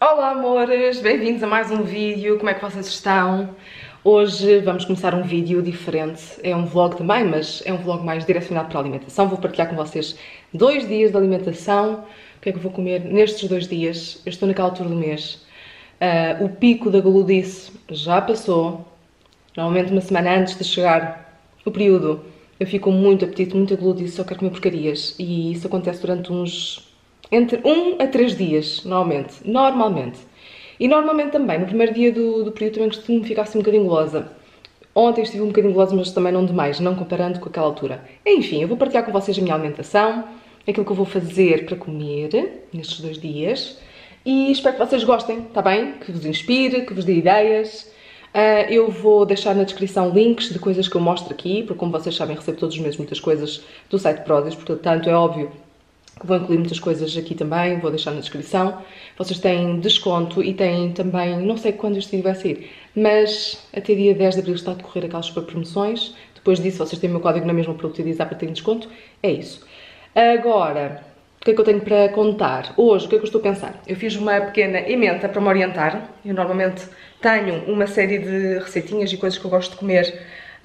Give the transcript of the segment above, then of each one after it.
Olá amores, bem-vindos a mais um vídeo, como é que vocês estão? Hoje vamos começar um vídeo diferente, é um vlog também, mas é um vlog mais direcionado para a alimentação. Vou partilhar com vocês 2 dias de alimentação, o que é que eu vou comer nestes 2 dias. Eu estou naquela altura do mês, o pico da guludice já passou, normalmente uma semana antes de chegar o período eu fico com muito apetite, muita guludice, só quero comer porcarias e isso acontece durante entre 1 a 3 dias, normalmente. E normalmente também, no primeiro dia do período também costumo ficar assim um bocadinho gulosa. Ontem estive um bocadinho gulosa, mas também não demais, não comparando com aquela altura. Enfim, eu vou partilhar com vocês a minha alimentação, aquilo que eu vou fazer para comer nestes 2 dias. E espero que vocês gostem, está bem? Que vos inspire, que vos dê ideias. Eu vou deixar na descrição links de coisas que eu mostro aqui, porque como vocês sabem, recebo todos os meses muitas coisas do site Prozis, portanto é óbvio que vou incluir muitas coisas aqui também, vou deixar na descrição. Vocês têm desconto e têm também, não sei quando este vídeo vai sair, mas até dia 10 de abril está a decorrer aquelas super promoções. Depois disso vocês têm o meu código na mesma para utilizar para terem desconto. É isso. Agora, o que é que eu tenho para contar? Hoje, o que é que eu estou a pensar? Eu fiz uma pequena emenda para me orientar. Eu normalmente tenho uma série de receitinhas e coisas que eu gosto de comer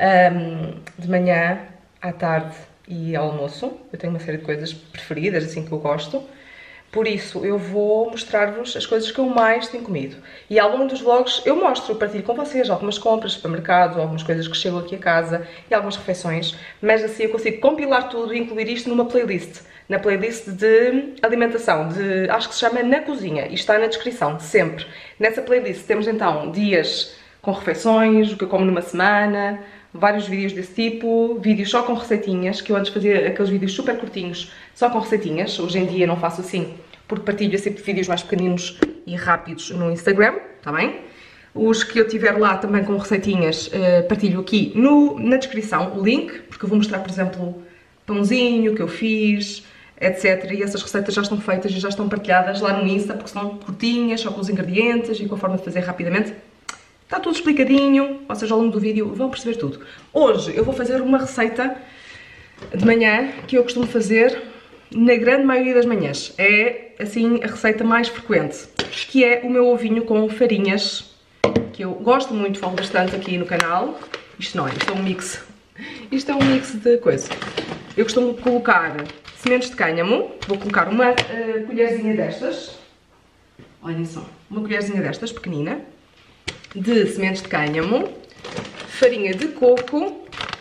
de manhã, à tarde e ao almoço. Eu tenho uma série de coisas preferidas, assim, que eu gosto. Por isso, eu vou mostrar-vos as coisas que eu mais tenho comido. E ao longo dos vlogs eu mostro, partilho com vocês algumas compras, supermercados, algumas coisas que chegam aqui a casa e algumas refeições. Mas assim eu consigo compilar tudo e incluir isto numa playlist. Na playlist de alimentação, acho que se chama Na Cozinha, e está na descrição, sempre. Nessa playlist temos então dias com refeições, o que eu como numa semana, vários vídeos desse tipo, vídeos só com receitinhas, que eu antes fazia aqueles vídeos super curtinhos, só com receitinhas. Hoje em dia não faço assim, porque partilho sempre vídeos mais pequeninos e rápidos no Instagram, está bem? Os que eu tiver lá também com receitinhas, partilho aqui na descrição o link, porque eu vou mostrar, por exemplo, pãozinho que eu fiz, etc. E essas receitas já estão feitas e já estão partilhadas lá no Insta, porque são curtinhas, só com os ingredientes e com a forma de fazer rapidamente. Está tudo explicadinho, vocês ao longo do vídeo vão perceber tudo. Hoje eu vou fazer uma receita de manhã que eu costumo fazer na grande maioria das manhãs. É, assim, a receita mais frequente, que é o meu ovinho com farinhas, que eu gosto muito, falo bastante aqui no canal. Isto não é, isto é um mix. Isto é um mix de coisa. Eu costumo colocar sementes de cânhamo, vou colocar uma colherzinha destas, olhem só, uma colherzinha destas, pequenina, de sementes de cânhamo, farinha de coco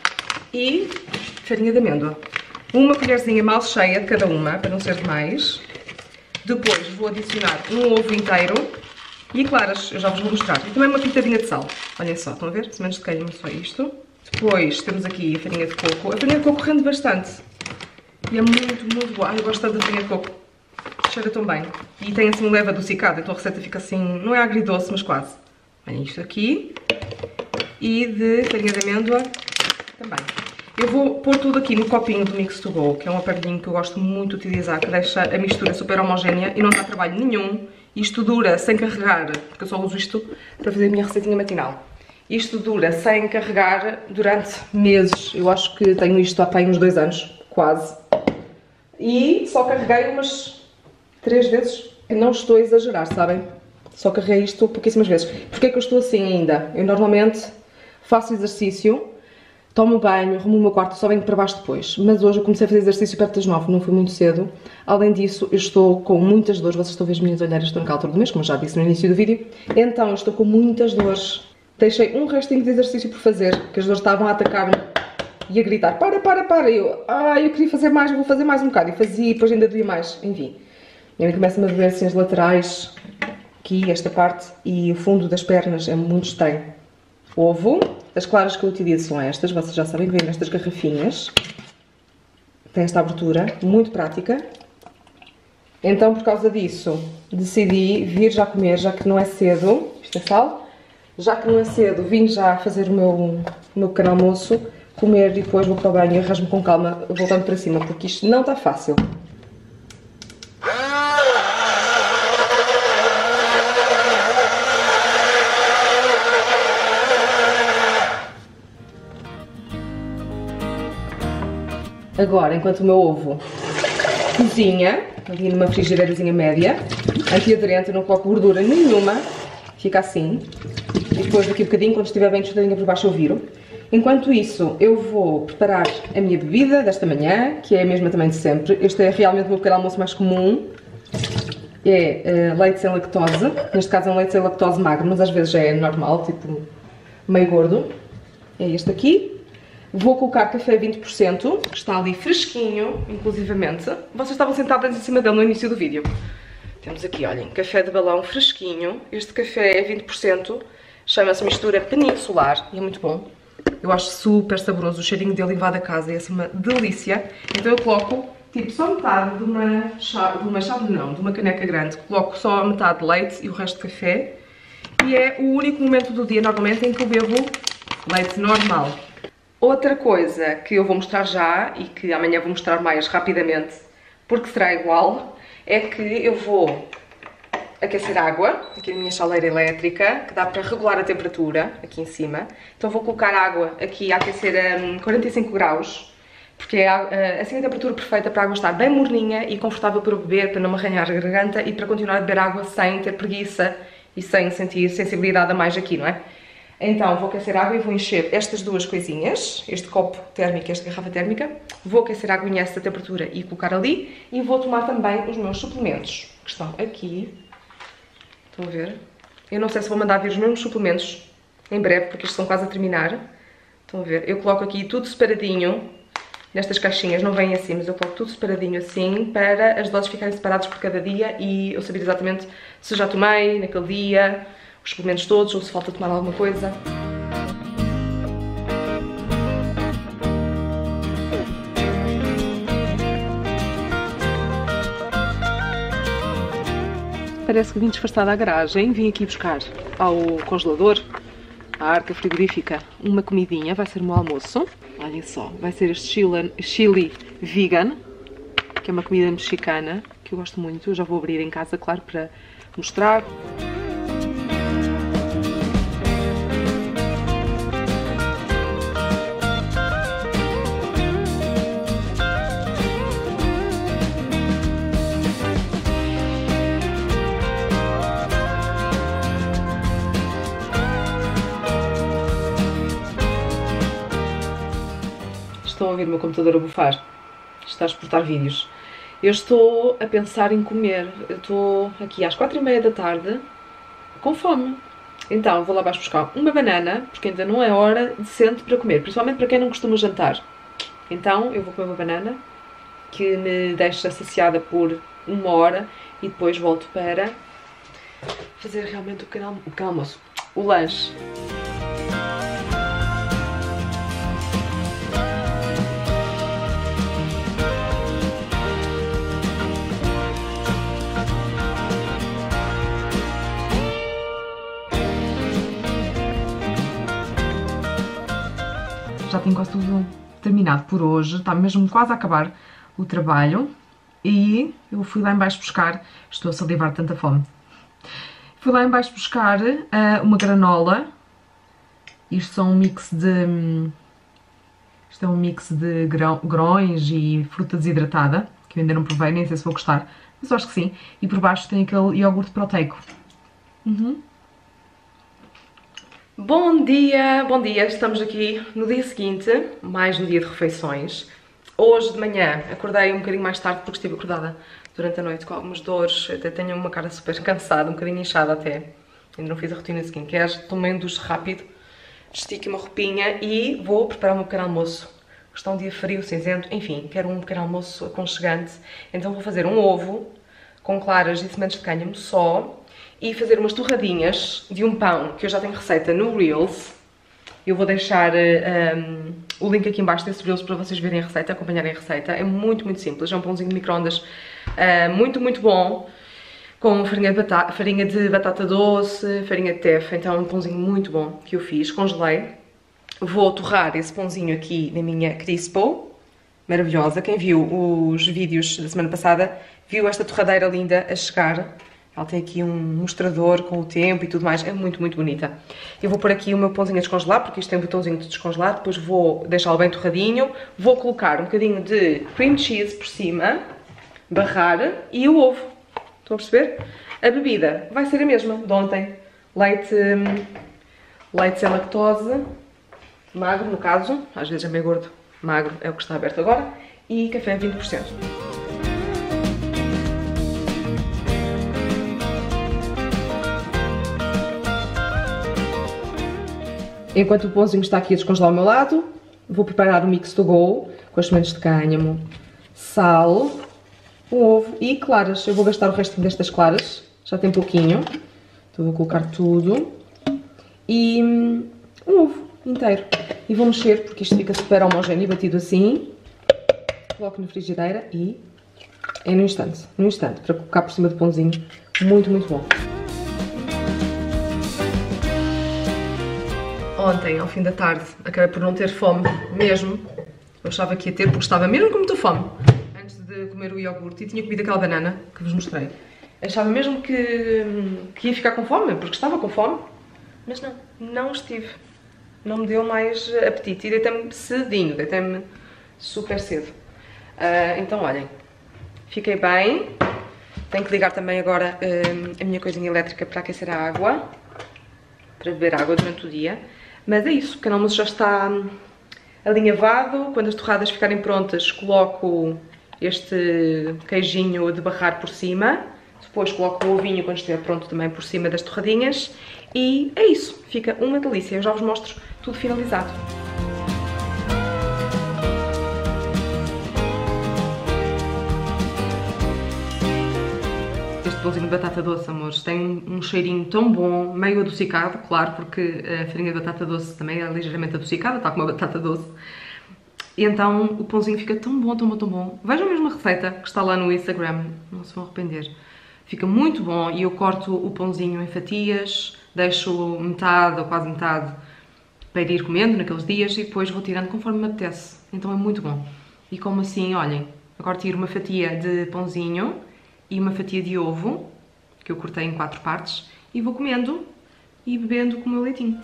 e farinha de amêndoa. Uma colherzinha mal cheia de cada uma, para não ser demais. Depois vou adicionar um ovo inteiro e claras, eu já vos vou mostrar. E também uma pitadinha de sal, olhem só, estão a ver? Sementes de cânhamo, só isto. Depois temos aqui a farinha de coco. A farinha de coco rende bastante. E é muito boa. Eu gosto tanto da farinha de coco. Cheira tão bem. E tem assim um leve adocicado, então a receita fica assim, não é agridoce, mas quase. Olhem isto aqui. E de farinha de amêndoa também. Eu vou pôr tudo aqui no copinho do Mix to Go, que é um aparelhinho que eu gosto muito de utilizar, que deixa a mistura super homogénea e não dá trabalho nenhum. Isto dura sem carregar, porque eu só uso isto para fazer a minha receitinha matinal. Isto dura sem carregar durante meses. Eu acho que tenho isto há uns 2 anos, quase. E só carreguei umas 3 vezes. Eu não estou a exagerar, sabem? Só carreguei isto pouquíssimas vezes. Porquê é que eu estou assim ainda? Eu normalmente faço exercício, tomo banho, arrumo o meu quarto, só venho para baixo depois. Mas hoje eu comecei a fazer exercício perto das 9, não foi muito cedo. Além disso, eu estou com muitas dores. Vocês estão a ver as minhas olheiras, estou naquela altura do mês, como eu já disse no início do vídeo. Então, eu estou com muitas dores. Deixei um restinho de exercício por fazer, que as dores estavam a atacar-me e a gritar, para. Eu queria fazer mais, vou fazer mais um bocado. E fazia, e depois ainda doía mais, enfim. E aí começa-me a doer assim as laterais, aqui, esta parte, e o fundo das pernas é muito estranho. Ovo, as claras que eu utilizo são estas, vocês já sabem que vêm nestas garrafinhas. Tem esta abertura, muito prática. Então, por causa disso, decidi vir já comer, já que não é cedo. Isto é sal. Já que não é cedo, vim já fazer o meu pequeno almoço, comer e depois vou para o banho e arranjo-me com calma, voltando para cima, porque isto não está fácil. Agora, enquanto o meu ovo cozinha, ali numa frigideirazinha média, antiaderente, eu não coloco gordura nenhuma, fica assim. E depois daqui a bocadinho, quando estiver bem tostadinha por baixo, eu viro. Enquanto isso, eu vou preparar a minha bebida desta manhã, que é a mesma também de sempre. Este é realmente o meu pequeno almoço mais comum. É leite sem lactose, neste caso é um leite sem lactose magro, mas às vezes é normal, tipo meio gordo. É este aqui. Vou colocar café 20%, que está ali fresquinho, inclusivamente. Vocês estavam sentadas em cima dele no início do vídeo. Temos aqui, olhem, café de balão fresquinho. Este café é 20%, chama-se mistura peninsular e é muito bom. Eu acho super saboroso, o cheirinho dele invade a casa, é assim uma delícia. Então eu coloco, tipo, só metade de uma caneca grande. Coloco só metade de leite e o resto de café. E é o único momento do dia, normalmente, em que eu bebo leite normal. Outra coisa que eu vou mostrar já, e que amanhã vou mostrar mais rapidamente, porque será igual, é que eu vou aquecer água, aqui na minha chaleira elétrica, que dá para regular a temperatura, aqui em cima. Então vou colocar água aqui a aquecer a 45 graus, porque é assim a temperatura perfeita para a água estar bem morninha e confortável para beber, para não me arranhar a garganta e para continuar a beber água sem ter preguiça e sem sentir sensibilidade a mais aqui, não é? Então vou aquecer água e vou encher estas duas coisinhas, este copo térmico e esta garrafa térmica. Vou aquecer a água a esta temperatura e colocar ali. E vou tomar também os meus suplementos, que estão aqui. Estão a ver? Eu não sei se vou mandar vir os mesmos suplementos em breve, porque estes estão quase a terminar. Estão a ver? Eu coloco aqui tudo separadinho, nestas caixinhas, não vem assim, mas eu coloco tudo separadinho assim, para as doses ficarem separadas por cada dia e eu saber exatamente se já tomei naquele dia, os suplementos todos, ou se falta tomar alguma coisa. Parece que vim disfarçada à garagem, vim aqui buscar ao congelador, à arca frigorífica, uma comidinha, vai ser o meu almoço. Olhem só, vai ser este chili vegan, que é uma comida mexicana, que eu gosto muito. Eu já vou abrir em casa, claro, para mostrar. Estão a ouvir o meu computador a bufar, está a exportar vídeos. Eu estou a pensar em comer, eu estou aqui às 4h30 da tarde, com fome. Então vou lá abaixo buscar uma banana, porque ainda não é hora decente para comer, principalmente para quem não costuma jantar. Então eu vou comer uma banana, que me deixa saciada por 1 hora, e depois volto para fazer realmente o pequeno almoço, o lanche. Já tenho quase tudo terminado por hoje, está mesmo quase a acabar o trabalho e eu fui lá em baixo buscar, estou a salivar de tanta fome, fui lá em baixo buscar uma granola. Isto é um mix de grões e fruta desidratada, que eu ainda não provei, nem sei se vou gostar, mas eu acho que sim, e por baixo tem aquele iogurte proteico. Bom dia, estamos aqui no dia seguinte, mais um dia de refeições. Hoje de manhã acordei um bocadinho mais tarde porque estive acordada durante a noite com algumas dores, até tenho uma cara super cansada, um bocadinho inchada até. Ainda não fiz a rotina de skincare, tomei um duche rápido, vesti aqui uma roupinha e vou preparar o meu pequeno almoço. Está um dia frio, cinzento, enfim, quero um pequeno almoço aconchegante. Então vou fazer um ovo com claras e sementes de cânhamo só, e fazer umas torradinhas de um pão, que eu já tenho receita no Reels. Eu vou deixar o link aqui em baixo desse Reels para vocês verem a receita, acompanharem a receita. É muito, muito simples, é um pãozinho de micro-ondas muito, muito bom, com farinha de batata doce, farinha de teff, então é um pãozinho muito bom que eu fiz, congelei. Vou torrar esse pãozinho aqui na minha Crispo, maravilhosa. Quem viu os vídeos da semana passada, viu esta torradeira linda a chegar. Ela tem aqui um mostrador com o tempo e tudo mais, é muito, muito bonita. Eu vou pôr aqui o meu pãozinho a descongelar, porque isto tem um botãozinho de descongelar, depois vou deixá-lo bem torradinho, vou colocar um bocadinho de cream cheese por cima, barrar, e o ovo. Estão a perceber? A bebida vai ser a mesma de ontem. Leite sem lactose, magro no caso, às vezes é meio gordo, magro é o que está aberto agora, e café 20%. Enquanto o pãozinho está aqui a descongelar ao meu lado, vou preparar o mix to go com as sementes de cânhamo, sal, um ovo e claras. Eu vou gastar o resto destas claras, já tem pouquinho, então vou colocar tudo e um ovo inteiro. E vou mexer porque isto fica super homogéneo e batido assim. Coloco na frigideira e é no instante, para colocar por cima do pãozinho. Muito, muito bom. Ontem, ao fim da tarde, acabei por não ter fome mesmo. Eu achava que ia ter, porque estava mesmo com muita fome. Antes de comer o iogurte, e tinha comido aquela banana que vos mostrei. Achava mesmo que ia ficar com fome, porque estava com fome. Mas não estive. Não me deu mais apetite. E deitei-me cedinho, deitei-me super cedo. Então, olhem, fiquei bem. Tenho que ligar também agora a minha coisinha elétrica para aquecer a água. Para beber água durante o dia. Mas é isso, o pequeno almoço já está alinhavado. Quando as torradas ficarem prontas, coloco este queijinho de barrar por cima. Depois coloco o ovinho quando estiver pronto também por cima das torradinhas. E é isso, fica uma delícia. Eu já vos mostro tudo finalizado. Pãozinho de batata doce, amores, tem um cheirinho tão bom, meio adocicado, claro, porque a farinha de batata doce também é ligeiramente adocicada, está como a batata doce. E então o pãozinho fica tão bom, tão bom, tão bom. Vejam mesmo a receita que está lá no Instagram, não se vão arrepender. Fica muito bom e eu corto o pãozinho em fatias, deixo metade ou quase metade para ir comendo naqueles dias e depois vou tirando conforme me apetece. Então é muito bom. E como assim, olhem, agora tiro uma fatia de pãozinho e uma fatia de ovo, que eu cortei em 4 partes, e vou comendo e bebendo com o meu leitinho.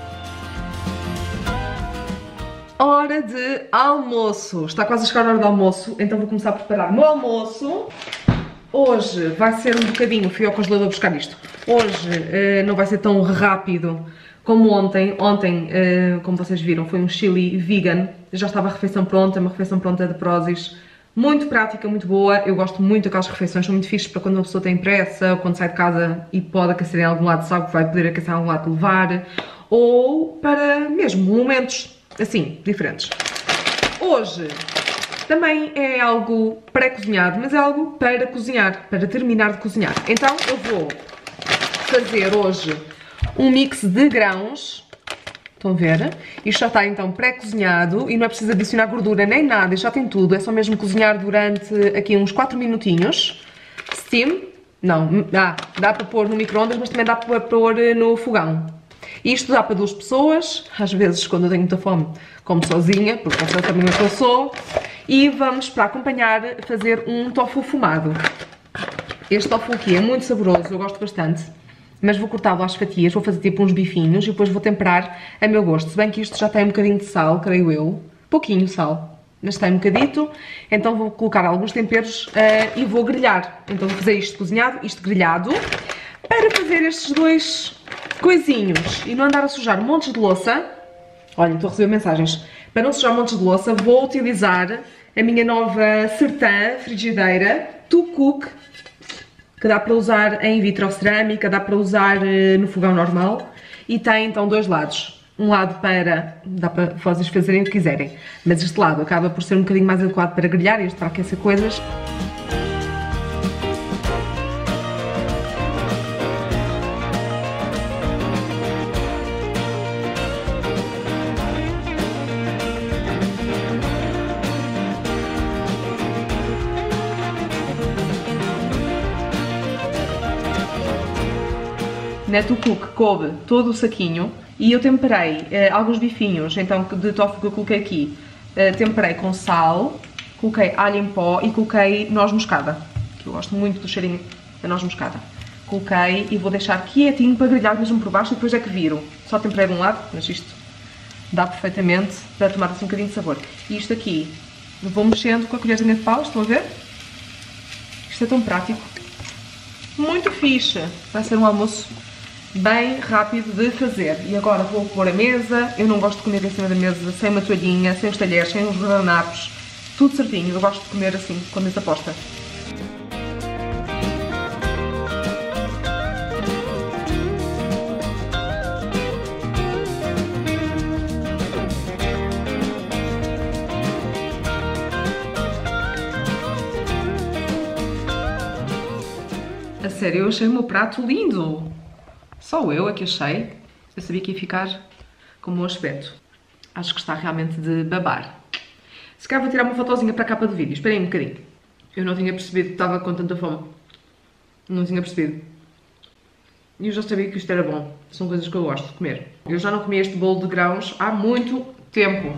Hora de almoço! Está quase a chegar a hora do almoço, então vou começar a preparar o meu almoço. Hoje vai ser um bocadinho, fui ao congelador buscar isto. Hoje não vai ser tão rápido como ontem. Ontem, como vocês viram, foi um chili vegan. Já estava a refeição pronta, uma refeição pronta de Prozis. Muito prática, muito boa. Eu gosto muito daquelas refeições, são muito fixes para quando uma pessoa tem pressa, ou quando sai de casa e pode aquecer em algum lado, sabe que vai poder aquecer em algum lado de levar, ou para mesmo momentos assim, diferentes. Hoje também é algo pré-cozinhado, mas é algo para cozinhar, para terminar de cozinhar. Então eu vou fazer hoje um mix de grãos. Estão a ver? Isto já está então pré-cozinhado e não é preciso adicionar gordura nem nada, já tem tudo, é só mesmo cozinhar durante aqui uns 4 minutinhos. Steam, não, dá para pôr no micro-ondas, mas também dá para pôr no fogão. Isto dá para 2 pessoas, às vezes quando eu tenho muita fome como sozinha, porque essa também é que eu sou. E vamos para acompanhar fazer um tofu fumado. Este tofu aqui é muito saboroso, eu gosto bastante. Mas vou cortá-lo às fatias, vou fazer tipo uns bifinhos e depois vou temperar a meu gosto. Se bem que isto já tem um bocadinho de sal, creio eu. Pouquinho sal, mas tem um bocadito. Então vou colocar alguns temperos e vou grelhar. Então vou fazer isto cozinhado, isto grelhado, para fazer estes 2 coisinhos e não andar a sujar montes de louça. Olhem, estou a receber mensagens. Para não sujar montes de louça, vou utilizar a minha nova Sertan frigideira To Cook, que dá para usar em vitrocerâmica, dá para usar no fogão normal e tem então 2 lados. Um lado dá para vocês fazerem o que quiserem, mas este lado acaba por ser um bocadinho mais adequado para grelhar e este para aquecer coisas. Na To Cook coube todo o saquinho e eu temperei alguns bifinhos então, de tofu que eu coloquei aqui. Temperei com sal, coloquei alho em pó e coloquei noz moscada, que eu gosto muito do cheirinho da noz moscada. Coloquei e vou deixar quietinho para grelhar mesmo por baixo e depois é que viro. Só temperei de um lado, mas isto dá perfeitamente para tomar assim um bocadinho de sabor. E isto aqui, vou mexendo com a colherzinha de pau, estão a ver? Isto é tão prático. muito fixe. Vai ser um almoço bem rápido de fazer. E agora vou pôr a mesa. Eu não gosto de comer em cima da mesa sem uma toalhinha, sem os talheres, sem os guardanapos. Tudo certinho. Eu gosto de comer assim, com a mesa posta. A sério, eu achei o meu prato lindo. Só eu é que achei. Eu sabia que ia ficar com um bom aspecto. Acho que está realmente de babar. Se calhar vou tirar uma fotozinha para a capa do vídeo. Esperem um bocadinho. Eu não tinha percebido que estava com tanta fome. Não tinha percebido. E eu já sabia que isto era bom. São coisas que eu gosto de comer. Eu já não comi este bolo de grãos há muito tempo.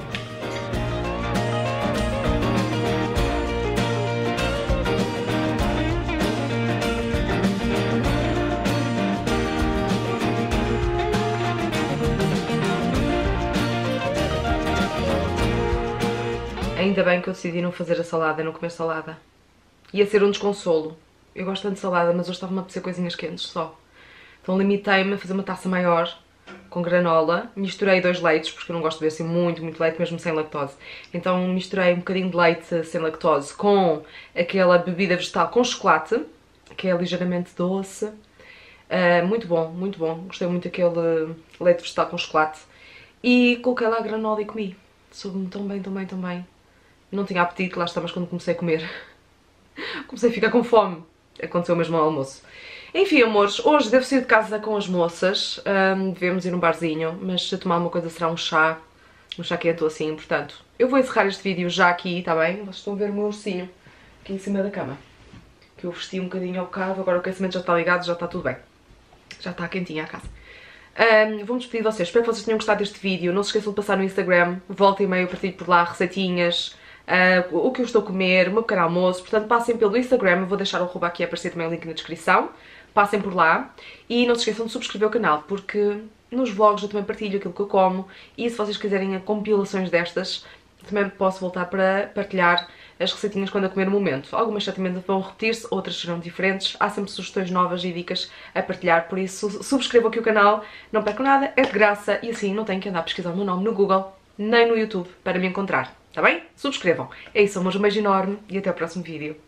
Ainda bem que eu decidi não fazer a salada, não comer salada. Ia ser um desconsolo. Eu gosto tanto de salada, mas hoje estava-me a apetecer coisinhas quentes só. Então limitei-me a fazer uma taça maior, com granola. Misturei 2 leites, porque eu não gosto de ver assim muito leite, mesmo sem lactose. Então misturei um bocadinho de leite sem lactose com aquela bebida vegetal com chocolate, que é ligeiramente doce. Muito bom, muito bom. Gostei muito daquele leite vegetal com chocolate. E coloquei lá a granola e comi. Soube-me tão bem, tão bem, tão bem. Não tinha apetite, lá está, mas quando comecei a comer, comecei a ficar com fome. Aconteceu mesmo ao almoço. Enfim, amores, hoje devo sair de casa com as moças. Devemos ir num barzinho, mas se tomar uma coisa será um chá quente ou assim, portanto. Eu vou encerrar este vídeo já aqui, está bem? Vocês estão a ver o meu ursinho aqui em cima da cama. Que eu vesti um bocadinho ao bocado, agora o aquecimento já está ligado, já está tudo bem. Já está quentinha a casa. Vou-me despedir de vocês, espero que vocês tenham gostado deste vídeo. Não se esqueçam de passar no Instagram, volta e meia eu partilho por lá receitinhas, o que eu estou a comer, o meu pequeno almoço. Portanto, passem pelo Instagram, eu vou deixar o arroba aqui a aparecer também o link na descrição. Passem por lá e não se esqueçam de subscrever o canal, porque nos vlogs eu também partilho aquilo que eu como e se vocês quiserem compilações destas, também posso voltar para partilhar as receitinhas quando eu comer no momento. Algumas certamente vão repetir-se, outras serão diferentes. Há sempre sugestões novas e dicas a partilhar, por isso subscrevam aqui o canal, não percam nada, é de graça e assim não tenho que andar a pesquisar o meu nome no Google nem no YouTube para me encontrar, está bem? Subscrevam. É isso, amores, um beijo enorme e até o próximo vídeo.